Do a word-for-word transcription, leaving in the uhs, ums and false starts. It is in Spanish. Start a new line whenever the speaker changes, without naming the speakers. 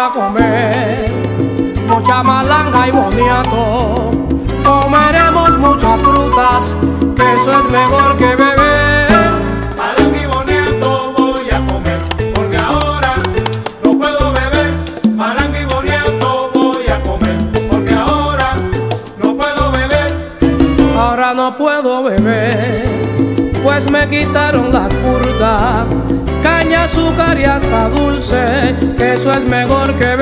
a comer mucha malanga y boniato. Comeremos muchas frutas, que eso es mejor que beber.
Malanga y boniato voy a comer, porque ahora no puedo beber. Malanga y boniato voy a comer, porque ahora no puedo beber.
Ahora no puedo beber, pues me quitaron la curda. Caña, azúcar y hasta dulce, que eso es mejor que